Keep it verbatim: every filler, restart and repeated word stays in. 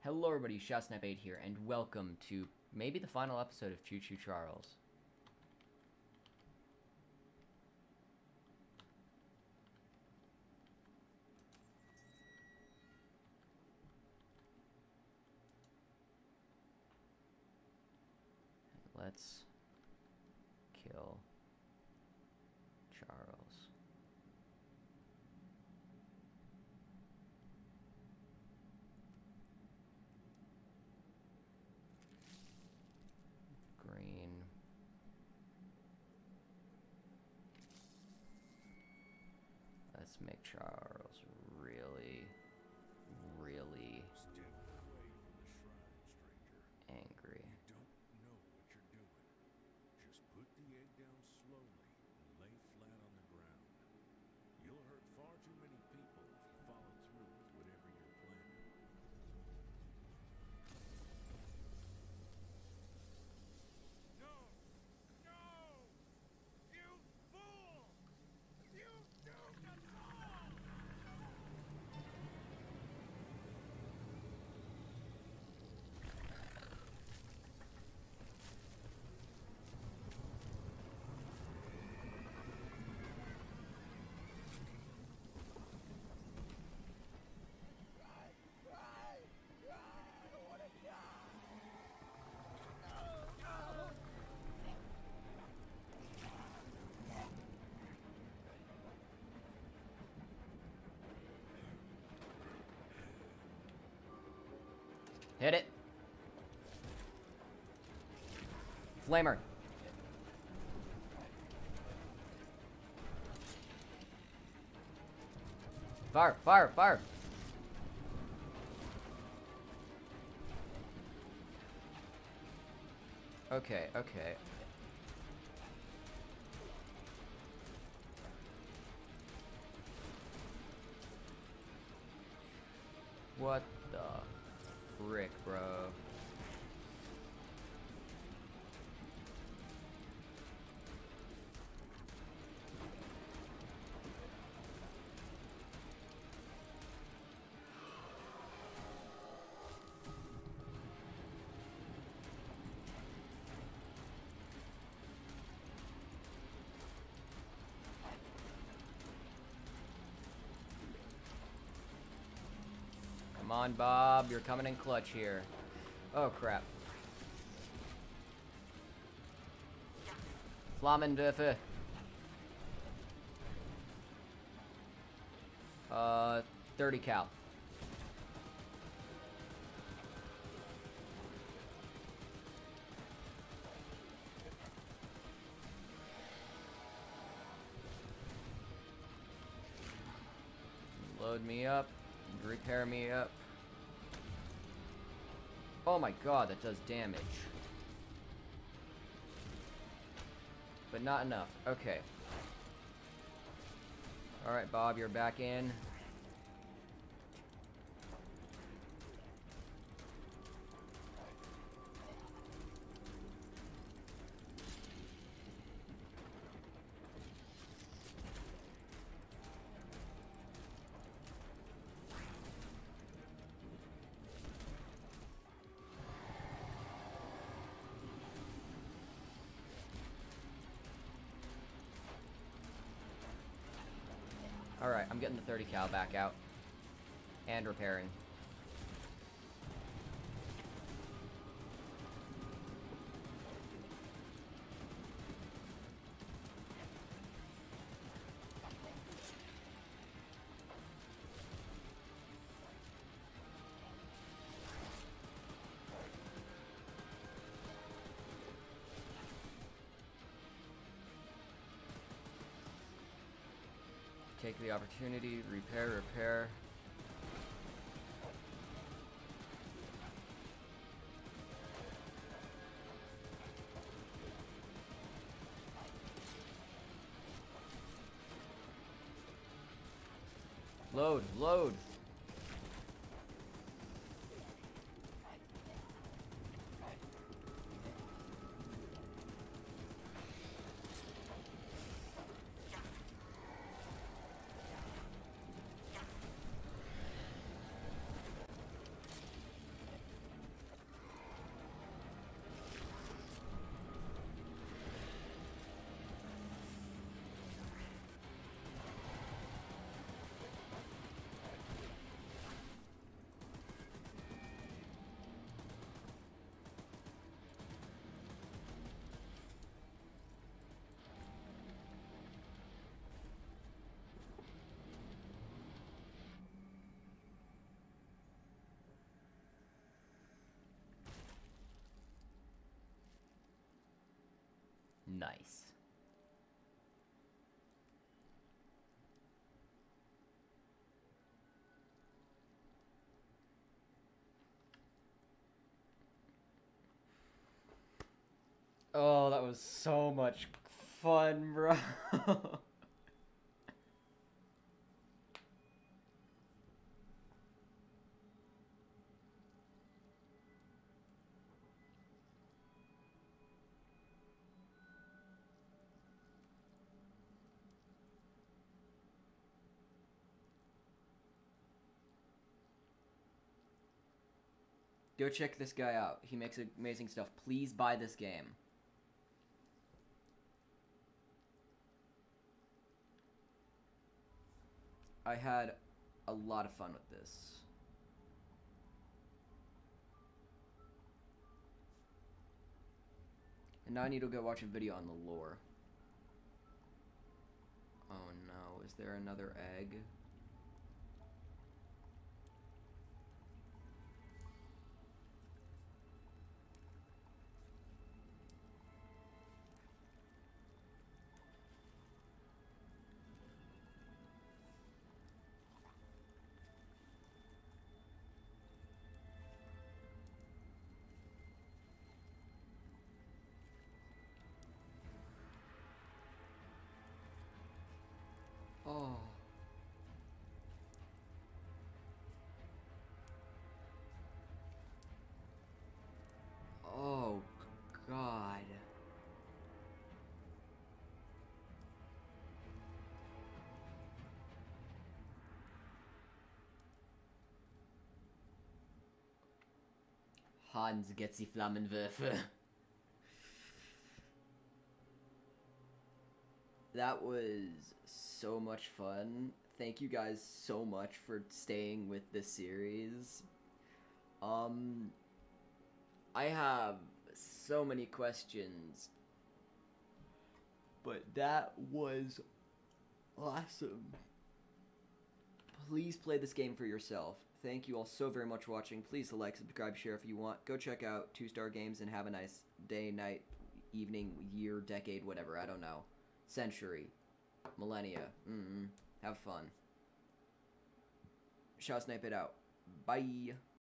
Hello everybody, ShotSnap eight here, and welcome to maybe the final episode of Choo Choo Charles. Let's kill Charles. Green. Let's make Charles really, really Step away from the shrine, stranger. angry. You don't know what you're doing. Just put the egg down slowly and lay flat on the ground. You'll hurt far too many people if you follow through with whatever you're planning. No! No! You fool! You doomed us all! Hit it! Flamer! Fire! Fire! Fire! Okay, okay. What the frick, bro? Come on, Bob, you're coming in clutch here. Oh, crap. Flammenwerfer. Uh, thirty cal. Load me up. Repair me up. Oh my god, that does damage. But not enough. Okay. Alright, Bob, you're back in. Alright, I'm getting the thirty cal back out. And repairing. Take the opportunity, repair, repair. Load, load. Nice. Oh, that was so much fun, bro. Go check this guy out. He makes amazing stuff. Please buy this game. I had a lot of fun with this. And now I need to go watch a video on the lore. Oh no, is there another egg? Oh. Oh, God. Hans gets die Flammenwerfer. That was so much fun. Thank you guys so much for staying with this series. Um, I have so many questions, but that was awesome. Please play this game for yourself. Thank you all so very much for watching. Please like, subscribe, share if you want. Go check out Two Star Games and have a nice day, night, evening, year, decade, whatever. I don't know. Century. Millennia. Mm-mm. Have fun. Shall Snipe it out. Bye.